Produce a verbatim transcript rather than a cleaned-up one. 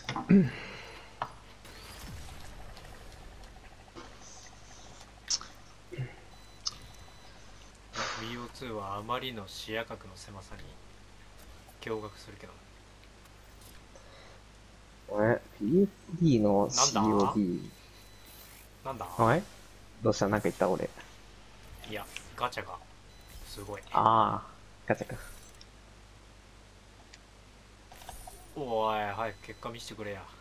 ビーオーツー はあまりの視野角の狭さに驚愕するけど。 え、ピーエスディー のなんだシーオーディー。 なんだ。 はい、どうした？なんか言った俺。 いや、ガチャがすごい。 ああ、ガチャか。 おい早く結果見せてくれや。